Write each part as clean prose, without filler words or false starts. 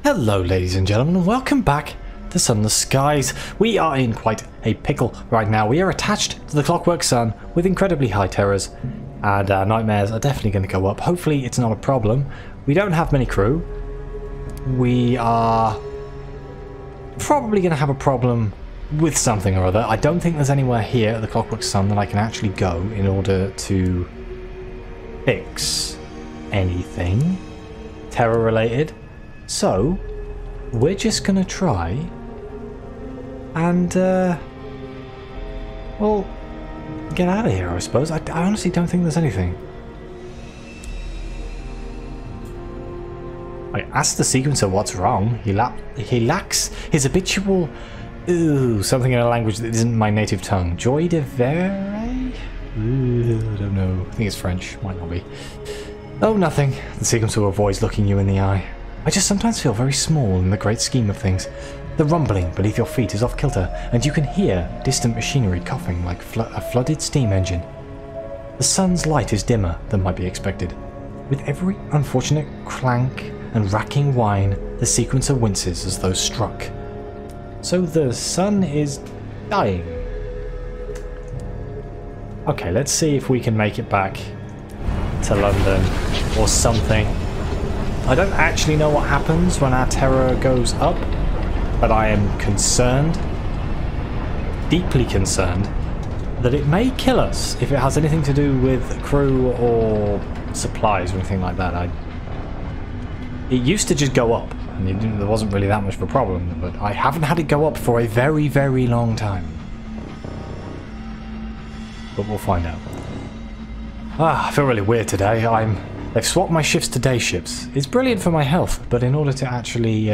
Hello ladies and gentlemen, and welcome back to Sunless Skies. We are in quite a pickle right now. We are attached to the Clockwork Sun with incredibly high terrors, and our nightmares are definitely going to go up. Hopefully it's not a problem. We don't have many crew. We are probably going to have a problem with something or other. I don't think there's anywhere here at the Clockwork Sun that I can actually go in order to fix anything terror related. So, we're just gonna try and, well, get out of here, I suppose. I honestly don't think there's anything. I asked the sequencer what's wrong. He lacks his habitual, something in a language that isn't my native tongue. Joie de vivre? I don't know. I think it's French. Might not be. Oh, nothing. The sequencer avoids looking you in the eye. I just sometimes feel very small in the great scheme of things. The rumbling beneath your feet is off kilter, and you can hear distant machinery coughing like a flooded steam engine. The sun's light is dimmer than might be expected. With every unfortunate clank and racking whine, the sequencer winces as though struck. So the sun is dying. Okay, let's see if we can make it back to London or something. I don't actually know what happens when our terror goes up, but I am concerned, deeply concerned, that it may kill us if it has anything to do with crew or supplies or anything like that. It used to just go up, and there wasn't really that much of a problem, but I haven't had it go up for a very, very long time. But we'll find out. I feel really weird today. They've swapped my shifts to day shifts. It's brilliant for my health, but in order to actually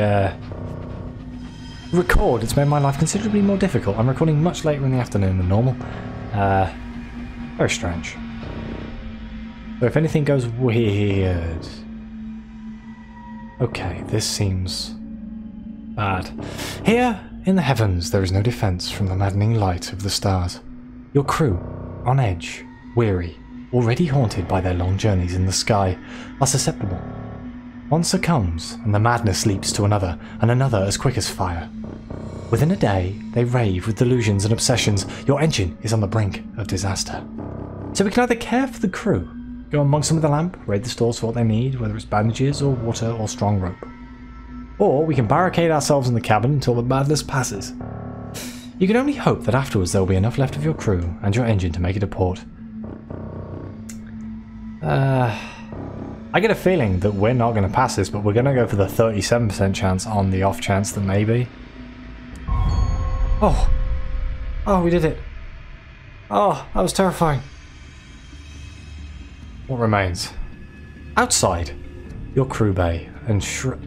record, it's made my life considerably more difficult. I'm recording much later in the afternoon than normal. Very strange. So if anything goes weird... Okay, this seems bad. Here, in the heavens, there is no defense from the maddening light of the stars. Your crew, on edge, weary, already haunted by their long journeys in the sky, are susceptible. One succumbs, and the madness leaps to another, and another as quick as fire. Within a day, they rave with delusions and obsessions. Your engine is on the brink of disaster. So we can either care for the crew, go amongst them with a lamp, raid the stores for what they need, whether it's bandages or water or strong rope. Or we can barricade ourselves in the cabin until the madness passes. You can only hope that afterwards there will be enough left of your crew and your engine to make it a port. I get a feeling that we're not going to pass this, but we're going to go for the 37% chance on the off chance that maybe. Oh, we did it. Oh, that was terrifying. What remains? Outside, your crew bay and shriek.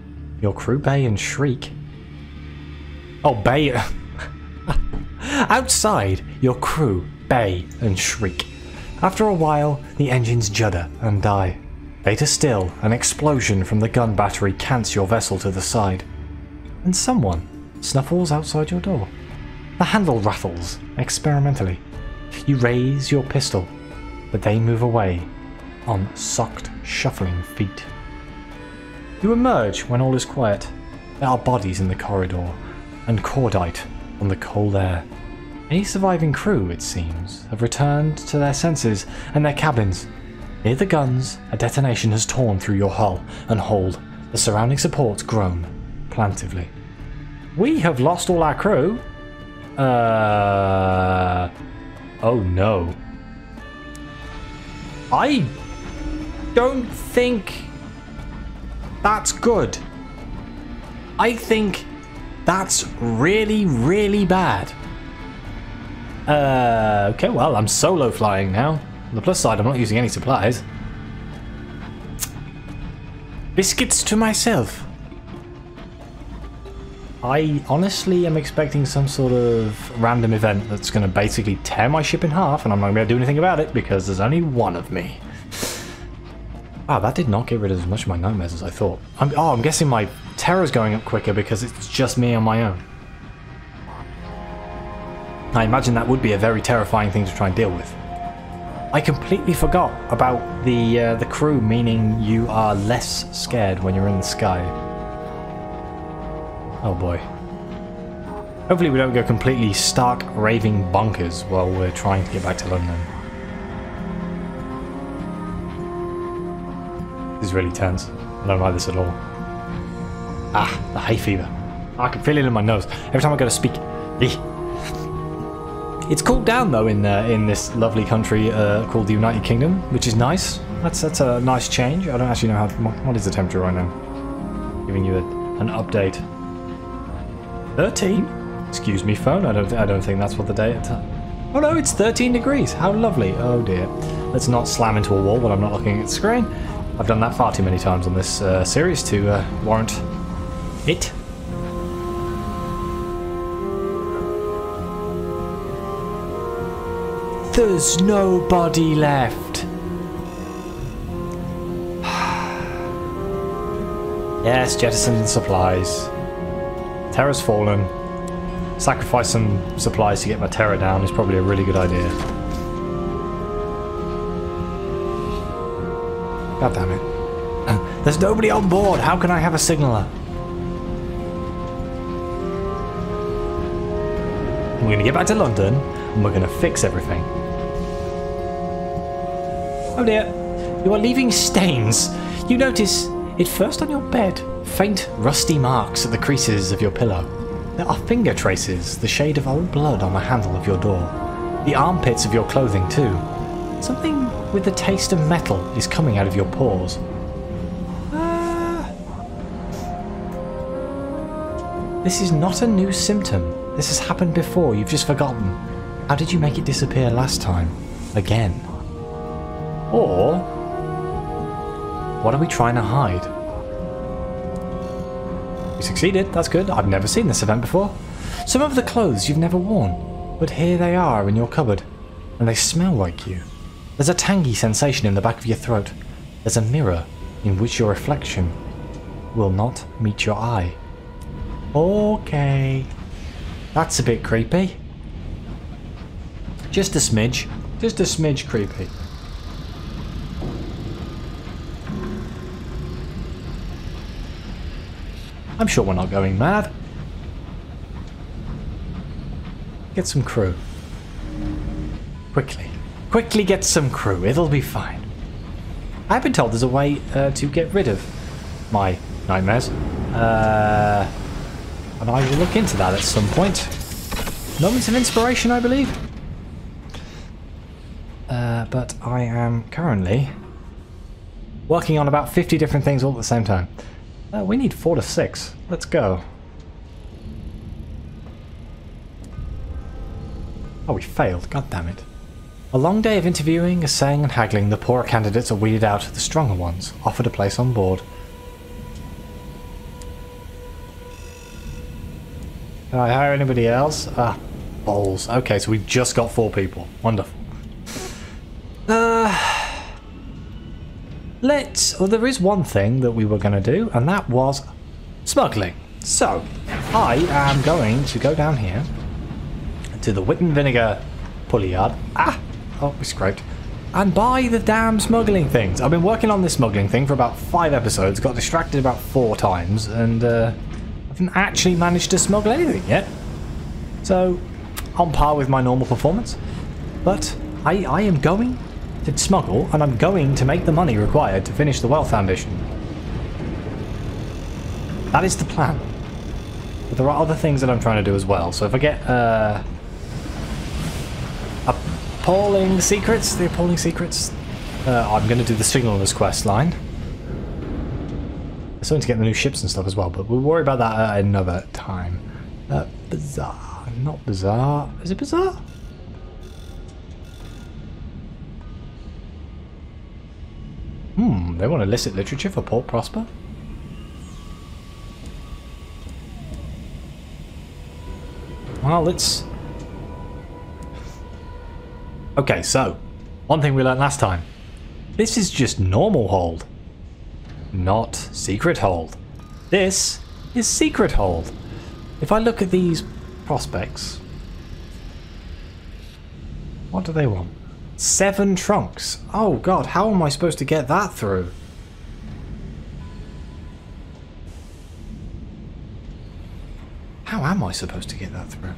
Oh, bay. Outside, your crew bay and shriek. After a while, the engines judder and die. Later still, an explosion from the gun battery cants your vessel to the side. And someone snuffles outside your door. The handle rattles, experimentally. You raise your pistol, but they move away on socked, shuffling feet. You emerge when all is quiet. There are bodies in the corridor, and cordite on the cold air. Any surviving crew, it seems, have returned to their senses and their cabins. Near the guns, a detonation has torn through your hull and hold. The surrounding supports groan plaintively. We have lost all our crew. Oh no. I don't think that's good. I think that's really, really bad. Okay, well, I'm solo flying now. On the plus side, I'm not using any supplies. Biscuits to myself. I honestly am expecting some sort of random event that's going to basically tear my ship in half, and I'm not going to be able to do anything about it because there's only one of me. Wow, that did not get rid of as much of my nightmares as I thought. I'm guessing my terror's going up quicker because it's just me on my own. I imagine that would be a very terrifying thing to try and deal with. I completely forgot about the crew, meaning you are less scared when you're in the sky. Oh boy. Hopefully we don't go completely stark raving bonkers while we're trying to get back to London. This is really tense. I don't like this at all. Ah, the hay fever. I can feel it in my nose every time I go to speak. It's cooled down though in this lovely country called the United Kingdom, which is nice. That's a nice change. I don't actually know what is the temperature right now. Giving you an update. 13? Excuse me, phone. I don't think that's what the day. Oh no, it's 13 degrees. How lovely. Oh dear. Let's not slam into a wall when I'm not looking at the screen. I've done that far too many times on this series to warrant it. There's nobody left. Yes, jettison supplies. Terra's fallen. Sacrifice some supplies to get my terror down is probably a really good idea. God damn it. There's nobody on board. How can I have a signaller? We're going to get back to London and we're going to fix everything. Oh dear. You are leaving stains. You notice it first on your bed. Faint, rusty marks at the creases of your pillow. There are finger traces, the shade of old blood on the handle of your door. The armpits of your clothing too. Something with the taste of metal is coming out of your pores. This is not a new symptom. This has happened before, you've just forgotten. How did you make it disappear last time? Again? Or what are we trying to hide? We succeeded, that's good. I've never seen this event before. Some of the clothes you've never worn, but here they are in your cupboard, and they smell like you. There's a tangy sensation in the back of your throat. There's a mirror in which your reflection will not meet your eye. Okay. That's a bit creepy. Just a smidge. Just a smidge creepy. I'm sure we're not going mad. Get some crew. Quickly. Quickly get some crew. It'll be fine. I've been told there's a way to get rid of my nightmares. And I will look into that at some point. Moments of inspiration, I believe. But I am currently working on about 50 different things all at the same time. We need 4 to 6. Let's go. Oh, we failed. God damn it. A long day of interviewing, assaying and haggling, the poorer candidates are weeded out, the stronger ones offered a place on board. Can I hire anybody else? Ah, balls. Okay, so we've just got 4 people. Wonderful. Well, there is one thing that we were going to do, and that was smuggling. So, I am going to go down here to the Wit and Vinegar pulley yard. Oh, we scraped. And buy the damn smuggling things. I've been working on this smuggling thing for about 5 episodes, got distracted about 4 times, and I haven't actually managed to smuggle anything yet. So, on par with my normal performance. But I am going to smuggle, and I'm going to make the money required to finish the Wealth Ambition. That is the plan. But there are other things that I'm trying to do as well. So if I get appalling secrets, I'm going to do the Signaller's quest line. I'm starting to get the new ships and stuff as well, but we'll worry about that at another time. Bizarre. Not bizarre. Is it bizarre? They want illicit literature for Port Prosper? Well, let's... Okay, so, one thing we learned last time. This is just normal hold, not secret hold. This is secret hold. If I look at these prospects, what do they want? 7 trunks. Oh god, how am I supposed to get that through? How am I supposed to get that through?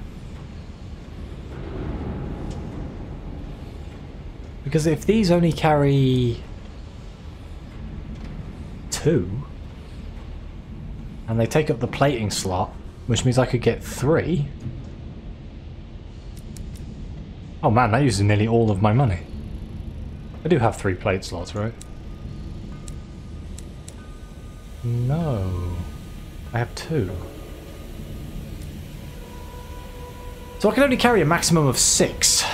Because if these only carry 2, and they take up the plating slot, which means I could get 3. Oh man, that uses nearly all of my money. I do have 3 plate slots, right? No. I have 2. So I can only carry a maximum of 6.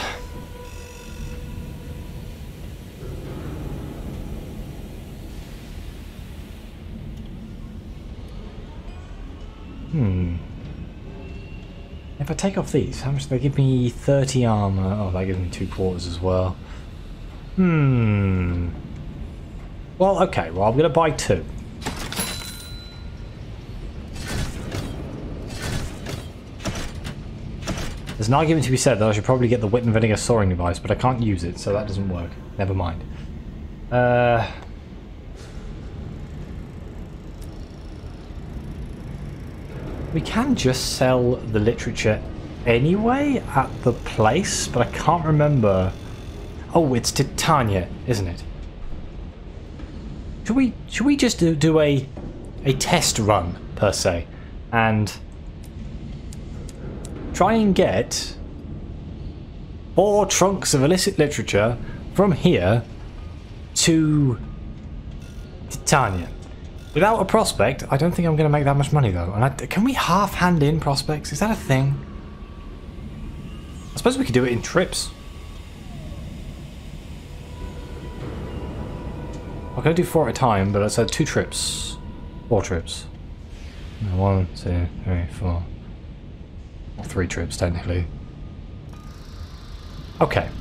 If I take off these, how much do they give me? 30 armor. Oh, that gives me 2 quarters as well. Well, okay. Well, I'm going to buy 2. There's an argument to be said that I should probably get the wit and vinegar soaring device, but I can't use it, so that doesn't work. Never mind. We can just sell the literature anyway at the place, but I can't remember. Oh, it's Titania, isn't it? Should we just do a test run per se and try and get 4 trunks of illicit literature from here to Titania? Without a prospect, I don't think I'm going to make that much money though. And can we half hand in prospects? Is that a thing? I suppose we could do it in trips. I'm going to do 4 at a time, but I said 2 trips. 4 trips. 1, 2, 3, 4. Or 3 trips, technically. Okay.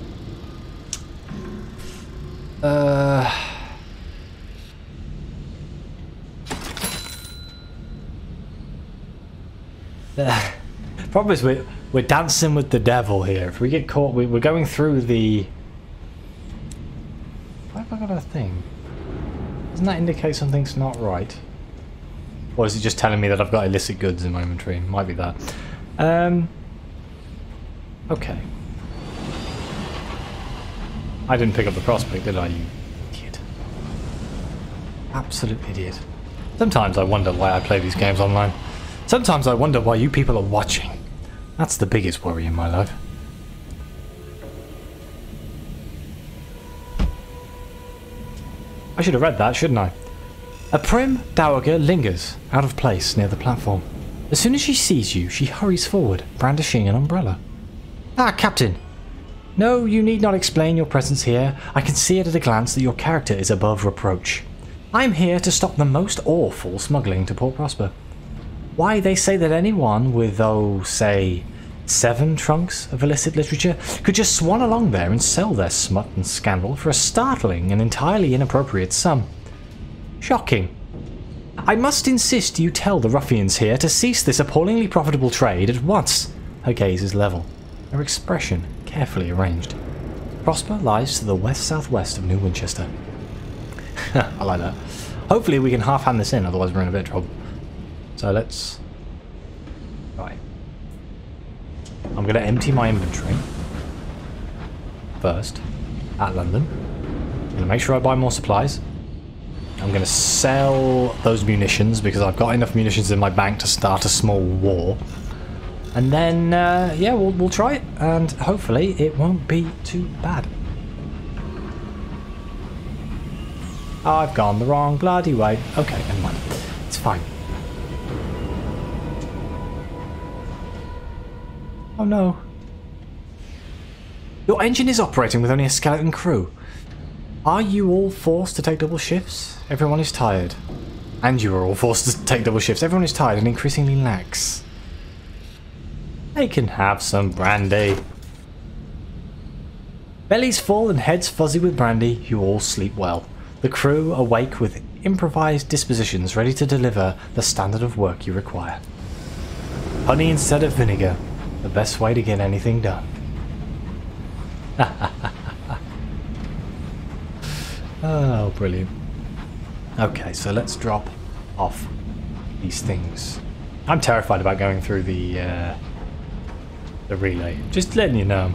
Problem is we're dancing with the devil here. If we get caught, we're going through the... Why have I got a thing? Doesn't that indicate something's not right? Or is it just telling me that I've got illicit goods in my inventory? Might be that. Okay. I didn't pick up the prospect, did I, you idiot? Absolute idiot. Sometimes I wonder why I play these games online. Sometimes I wonder why you people are watching. That's the biggest worry in my life. I should have read that, shouldn't I? A prim dowager lingers, out of place, near the platform. As soon as she sees you, she hurries forward, brandishing an umbrella. Ah, Captain! No, you need not explain your presence here. I can see it at a glance that your character is above reproach. I am here to stop the most awful smuggling to Port Prosper. Why, they say that anyone with, oh, say, 7 trunks of illicit literature could just swan along there and sell their smut and scandal for a startling and entirely inappropriate sum. Shocking. I must insist you tell the ruffians here to cease this appallingly profitable trade at once. Her gaze is level, her expression carefully arranged. Prosper lies to the west-southwest of New Winchester. I like that. Hopefully we can half-hand this in, otherwise we're in a bit of trouble. So let's... Right. I'm going to empty my inventory first at London. I'm going to make sure I buy more supplies. I'm going to sell those munitions because I've got enough munitions in my bank to start a small war. And then, yeah, we'll try it, and hopefully it won't be too bad. I've gone the wrong bloody way. Okay, never mind. It's fine. Oh no. Your engine is operating with only a skeleton crew. Are you all forced to take double shifts? Everyone is tired. And you are all forced to take double shifts. Everyone is tired and increasingly lax. They can have some brandy. Bellies full and heads fuzzy with brandy, you all sleep well. The crew awake with improvised dispositions ready to deliver the standard of work you require. Honey instead of vinegar. The best way to get anything done. Oh, brilliant. Okay, so let's drop off these things. I'm terrified about going through the relay. Just letting you know.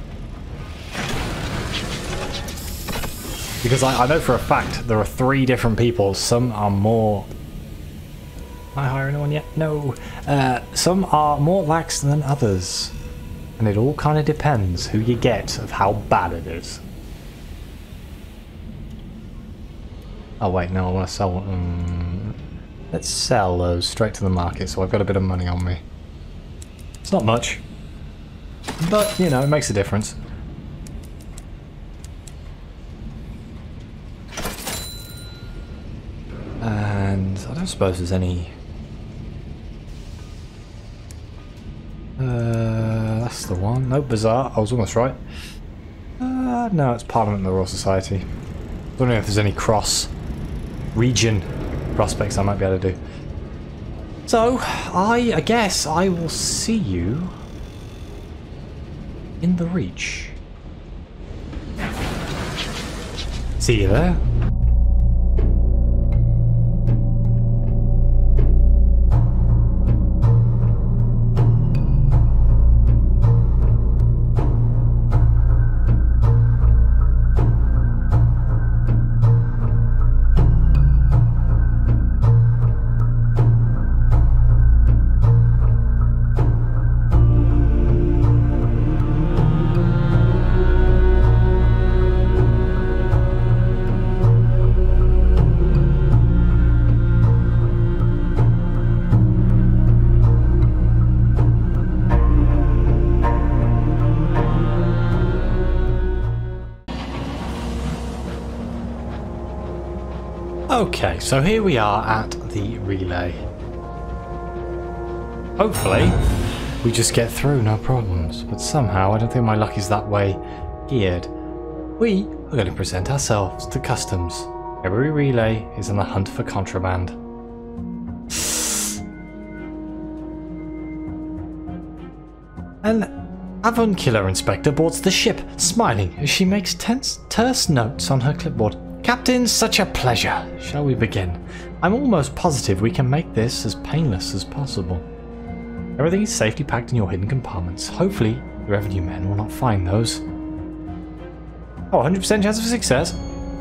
Because I know for a fact there are 3 different people. Some are more... Can I hire anyone yet? No. Some are more lax than others. And it all kind of depends who you get of how bad it is. Oh wait, no, I want to sell them. Let's sell those straight to the market so I've got a bit of money on me. It's not much. But, you know, it makes a difference. And I don't suppose there's any... that's the one. Nope, Bazaar. I was almost right. No, it's Parliament and the Royal Society. Don't know if there's any cross-region prospects I might be able to do. So, I guess I will see you in the Reach. See you there. Okay, so here we are at the relay. Hopefully, we just get through, no problems. But somehow, I don't think my luck is that way geared. We are going to present ourselves to customs. Every relay is on the hunt for contraband. An avuncular inspector boards the ship, smiling as she makes terse notes on her clipboard. Captain, such a pleasure. Shall we begin? I'm almost positive we can make this as painless as possible. Everything is safely packed in your hidden compartments. Hopefully, the revenue men will not find those. Oh, 100% chance of success.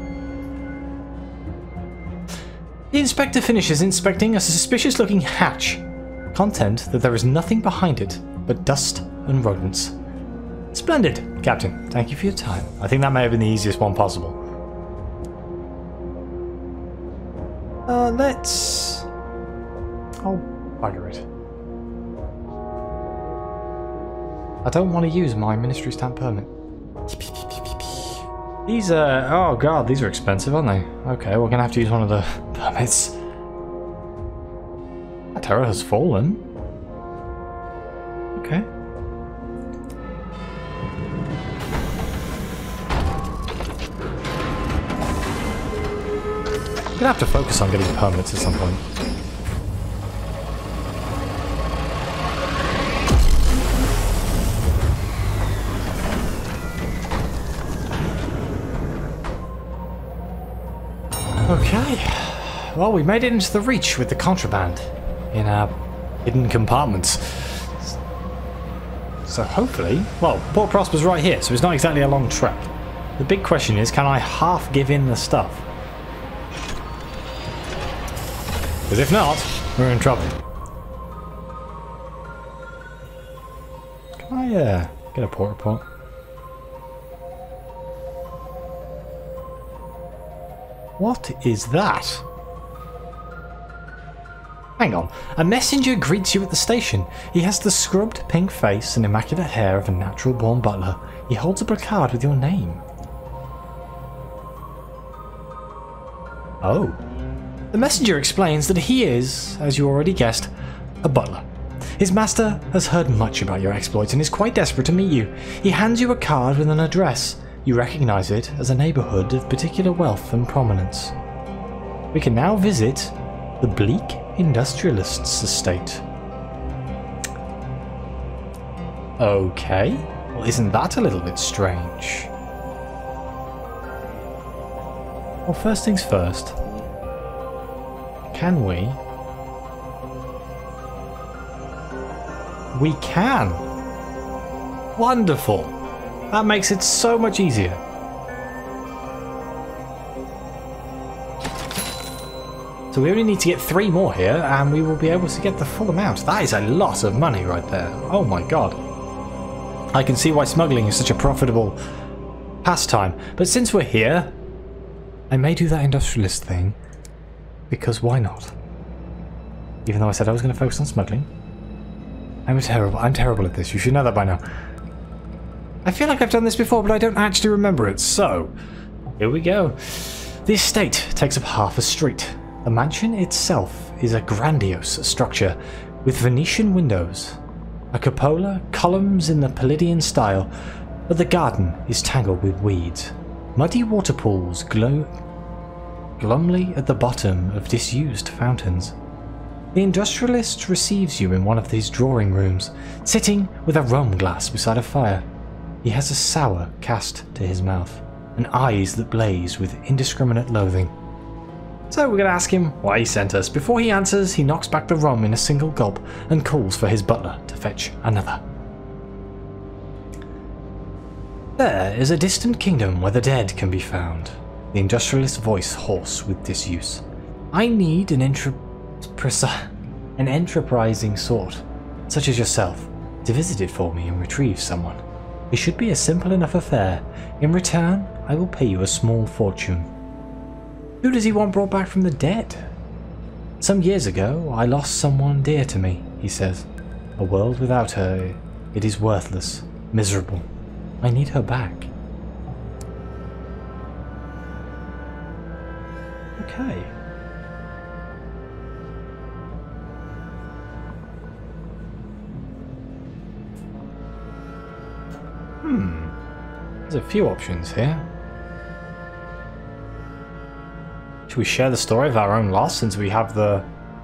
The inspector finishes inspecting a suspicious-looking hatch. Content that there is nothing behind it but dust and rodents. Splendid, Captain. Thank you for your time. I think that may have been the easiest one possible. Let's... Oh, bugger it. I don't want to use my ministry stamp permit. These are... Oh god, these are expensive, aren't they? Okay, we're gonna have to use one of the permits. That terror has fallen. Okay. I'm gonna have to focus on getting permits at some point. Okay. Well, we made it into the Reach with the contraband in our hidden compartments. So hopefully... Well, Port Prosper's right here, so it's not exactly a long trek. The big question is, can I half give in the stuff? Because if not, we're in trouble. Can I get a port report? What is that? Hang on. A messenger greets you at the station. He has the scrubbed pink face and immaculate hair of a natural-born butler. He holds a placard with your name. Oh. The messenger explains that he is, as you already guessed, a butler. His master has heard much about your exploits and is quite desperate to meet you. He hands you a card with an address. You recognize it as a neighborhood of particular wealth and prominence. We can now visit the Bleak Industrialist's estate. Okay, well isn't that a little bit strange? Well, first things first. Can we We can. Wonderful. That makes it so much easier. So we only need to get 3 more here and we will be able to get the full amount. That is a lot of money right there. Oh my god. I can see why smuggling is such a profitable pastime. But since we're here, I may do that industrialist thing. Because why not? Even though I said I was going to focus on smuggling. I'm terrible at this. You should know that by now. I feel like I've done this before, but I don't actually remember it. So, here we go. The estate takes up half a street. The mansion itself is a grandiose structure with Venetian windows, a cupola, columns in the Palladian style, but the garden is tangled with weeds. Muddy water pools glow glumly at the bottom of disused fountains. The industrialist receives you in one of these drawing rooms, sitting with a rum glass beside a fire. He has a sour cast to his mouth, and eyes that blaze with indiscriminate loathing. So we're going to ask him why he sent us. Before he answers, he knocks back the rum in a single gulp and calls for his butler to fetch another. There is a distant kingdom where the dead can be found. The industrialist's voice hoarse with disuse. I need an enterprising sort, such as yourself, to visit it for me and retrieve someone. It should be a simple enough affair. In return, I will pay you a small fortune. Who does he want brought back from the dead? Some years ago, I lost someone dear to me, he says. A world without her, it is worthless, miserable. I need her back. Okay. There's a few options here. Should we share the story of our own loss since we have the...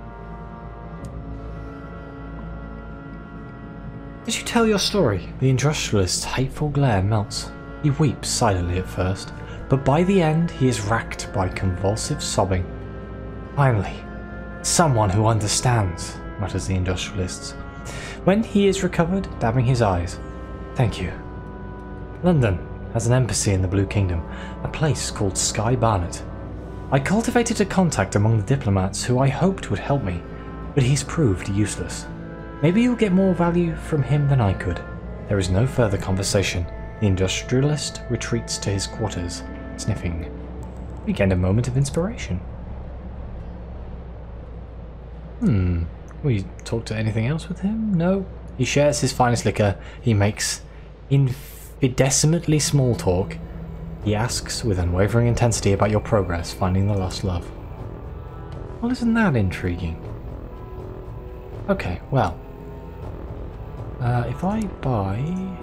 As you tell your story, the industrialist's hateful glare melts. He weeps silently at first, but by the end he is racked by convulsive sobbing. Finally, someone who understands, mutters the industrialist. When he is recovered, dabbing his eyes. Thank you. London has an embassy in the Blue Kingdom, a place called Sky Barnet. I cultivated a contact among the diplomats who I hoped would help me, but he's proved useless. Maybe you'll get more value from him than I could. There is no further conversation. The industrialist retreats to his quarters, sniffing. We gained a moment of inspiration. We talk to anything else with him? No. He shares his finest liquor. He makes infinitesimally small talk. He asks with unwavering intensity about your progress finding the lost love. Well, isn't that intriguing? Okay, well. If I buy...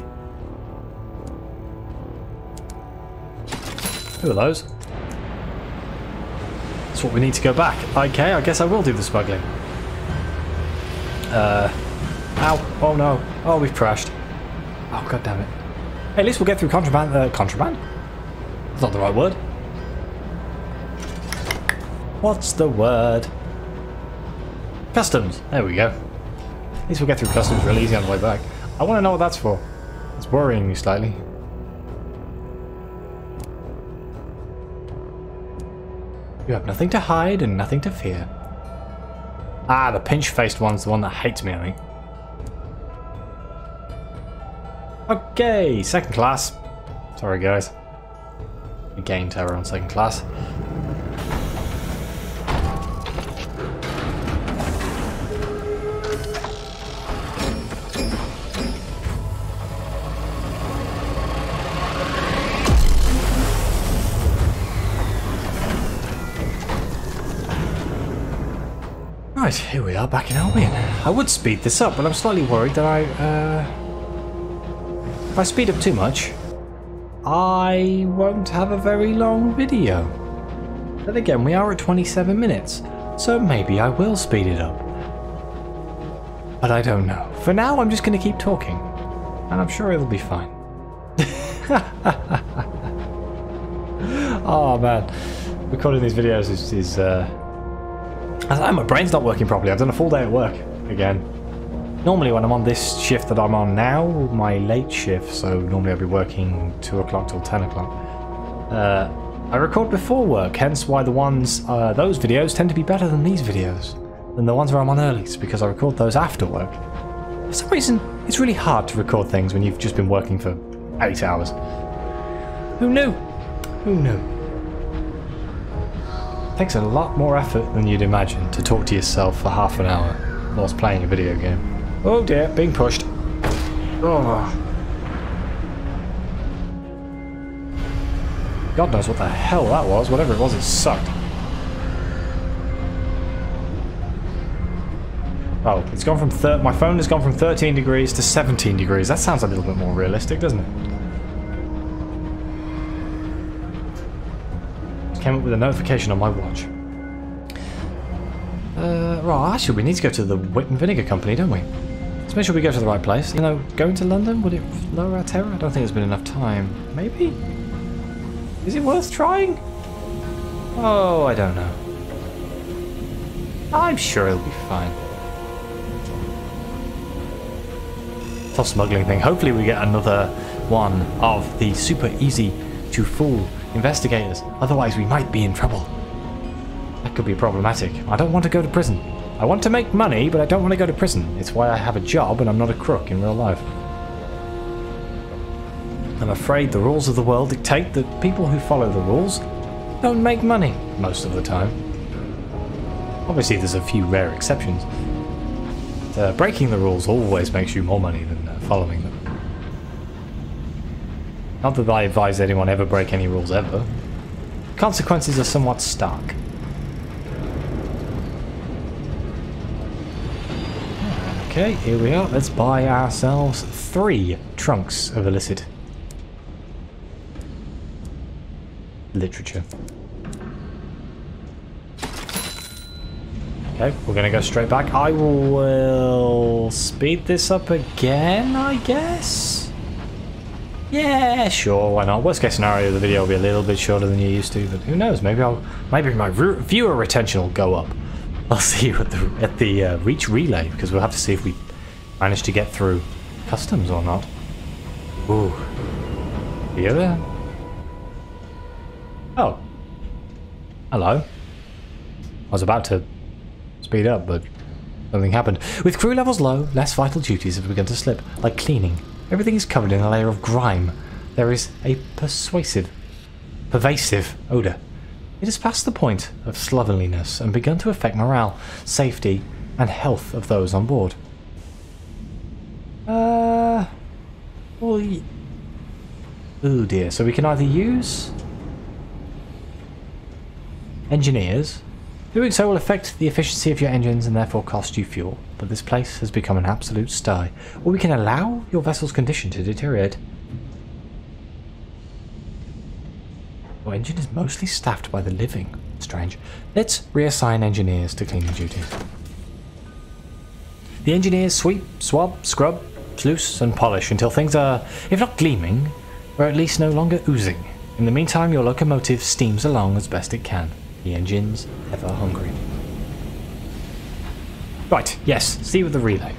Who are those? That's what we need to go back. Okay, I guess I will do the smuggling. Ow. Oh no. Oh, we've crashed. Oh, god damn it. Hey, at least we'll get through contraband. Contraband? That's not the right word. What's the word? Customs. There we go. At least we'll get through customs real easy on the way back. I want to know what that's for. It's worrying me slightly. You have nothing to hide and nothing to fear. Ah, the pinch-faced one's the one that hates me, I think. Okay, second class. Sorry, guys. Again, terror on second class. Right, here we are back in Albion. I would speed this up, but I'm slightly worried that if I speed up too much, I won't have a very long video. Then again, we are at 27 minutes, so maybe I will speed it up. But I don't know. For now, I'm just going to keep talking, and I'm sure it'll be fine. Oh man, recording these videos is my brain's not working properly. I've done a full day at work again. Normally when I'm on this shift that I'm on now, my late shift, so normally I'll be working 2 o'clock till 10 o'clock, I record before work, hence why the ones, those videos tend to be better than these videos, than the ones where I'm on early, because I record those after work. For some reason, it's really hard to record things when you've just been working for 8 hours. Who knew? Who knew? It takes a lot more effort than you'd imagine to talk to yourself for half an hour whilst playing a video game. Oh dear, being pushed. Oh. God knows what the hell that was. Whatever it was, it sucked. Oh, it's gone from my phone has gone from 13 degrees to 17 degrees. That sounds a little bit more realistic, doesn't it? Just came up with a notification on my watch. Right, actually we need to go to the Wit and Vinegar Company, don't we? Let's make sure we go to the right place. You know, going to London, would it lower our terror? I don't think there's been enough time. Maybe? Is it worth trying? Oh, I don't know. I'm sure it'll be fine. Tough smuggling thing. Hopefully we get another one of the super easy to fool investigators. Otherwise we might be in trouble. That could be problematic. I don't want to go to prison. I want to make money, but I don't want to go to prison. It's why I have a job and I'm not a crook in real life. I'm afraid the rules of the world dictate that people who follow the rules don't make money most of the time. Obviously there's a few rare exceptions. Breaking the rules always makes you more money than following them. Not that I advise anyone ever break any rules ever. Consequences are somewhat stark. Okay, here we are. Let's buy ourselves 3 trunks of illicit literature. Okay, we're going to go straight back. I will speed this up again, I guess? Yeah, sure, why not? Worst case scenario, the video will be a little bit shorter than you're used to, but who knows? Maybe my viewer retention will go up. I'll see you at the reach relay, because we'll have to see if we manage to get through customs or not. Ooh. Are you there? Oh. Hello. I was about to speed up, but something happened. With crew levels low, less vital duties have begun to slip, like cleaning. Everything is covered in a layer of grime. There is a pervasive odour. It has passed the point of slovenliness and begun to affect morale, safety, and health of those on board. Well, oh dear. So we can either use engineers. Doing so will affect the efficiency of your engines and therefore cost you fuel, but this place has become an absolute sty. Or we can allow your vessel's condition to deteriorate. Your engine is mostly staffed by the living. Strange. Let's reassign engineers to cleaning duties. The engineers sweep, swab, scrub, sluice and polish until things are, if not gleaming, or at least no longer oozing. In the meantime, your locomotive steams along as best it can. The engine's ever hungry. Right, yes, see with the relay.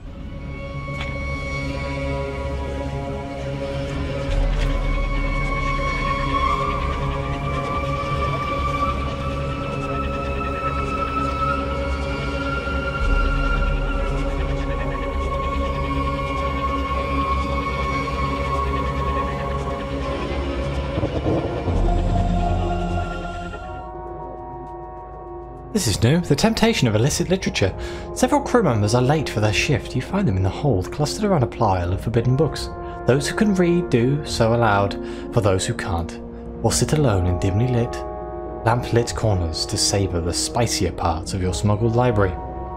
This is new. The temptation of illicit literature. Several crew members are late for their shift. You find them in the hold, clustered around a pile of forbidden books. Those who can read do so aloud for those who can't, or sit alone in dimly lit, lamp-lit corners to savour the spicier parts of your smuggled library.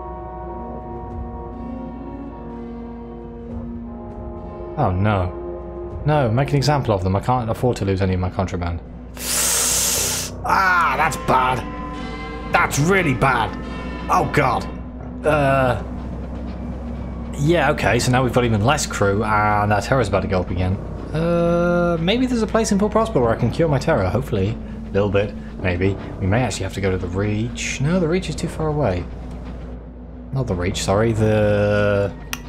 Oh no. No, make an example of them. I can't afford to lose any of my contraband. Ah, that's bad. That's really bad. Oh god. Yeah, okay, so now we've got even less crew and our terror's about to go up again. Maybe there's a place in Port Prosper where I can cure my terror, hopefully. A little bit, maybe. We may actually have to go to the Reach. No, the Reach is too far away. Not the Reach, sorry, the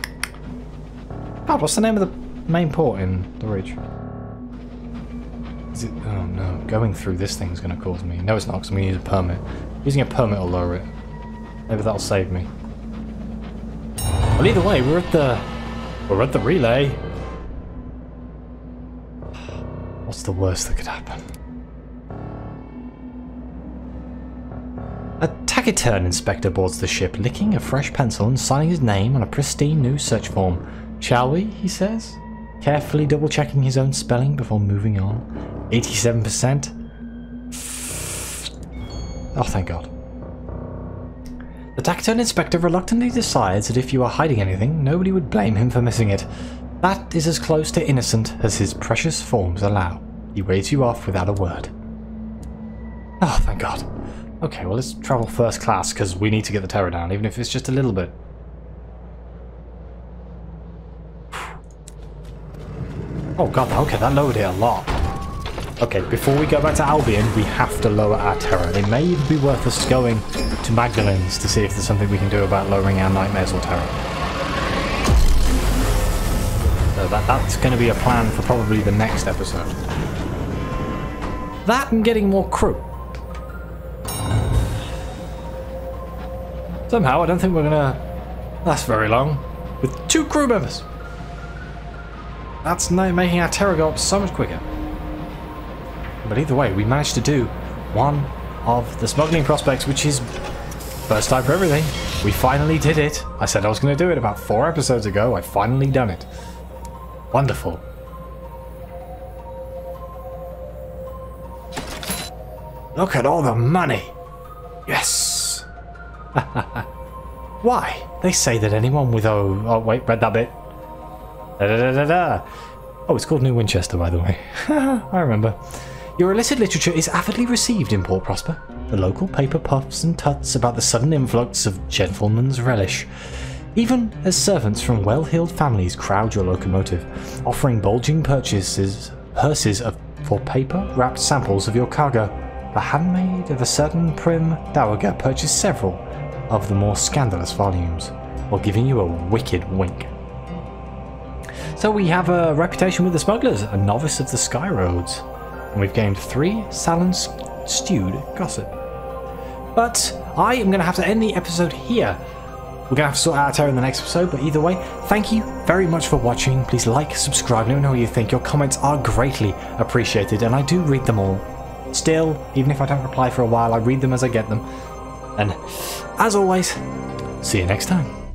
God, what's the name of the main port in the ridge? Is it? Oh no, going through this thing's going to cause me. No, it's not, because I'm going to use a permit. Using a permit will lower it. Maybe that'll save me. Well, either way, we're at the relay. What's the worst that could happen? A taciturn inspector boards the ship, licking a fresh pencil and signing his name on a pristine new search form. Shall we? He says, carefully double-checking his own spelling before moving on. 87%. Oh, thank God. The taciturn inspector reluctantly decides that if you are hiding anything, nobody would blame him for missing it. That is as close to innocent as his precious forms allow. He waves you off without a word. Oh, thank God. Okay, well, let's travel first class, because we need to get the terror down, even if it's just a little bit. Oh God, okay, that lowered it a lot. Okay, before we go back to Albion, we have to lower our terror. It may even be worth us going to Magdalen's to see if there's something we can do about lowering our nightmares or terror. So that's going to be a plan for probably the next episode. That and getting more crew. Somehow, I don't think we're going to last very long with 2 crew members. That's making our terror go up so much quicker. But either way, we managed to do one of the smuggling prospects, which is first time for everything. We finally did it. I said I was going to do it about 4 episodes ago. I finally done it. Wonderful. Look at all the money. Yes. Why? They say that anyone with oh wait, read that bit. Oh, it's called New Winchester, by the way. I remember. Your illicit literature is avidly received in Port Prosper. The local paper puffs and tuts about the sudden influx of gentlemen's relish. Even as servants from well-heeled families crowd your locomotive, offering bulging purses for paper-wrapped samples of your cargo. The handmaid of a certain prim dowager purchased several of the more scandalous volumes, while giving you a wicked wink. So we have a reputation with the smugglers, a novice of the sky roads, and we've gained 3 salon-stewed gossip. But I am going to have to end the episode here. We're going to have to sort out our terror in the next episode, but either way, thank you very much for watching. Please like, subscribe, let me know what you think. Your comments are greatly appreciated, and I do read them all. Still, even if I don't reply for a while, I read them as I get them. And as always, see you next time.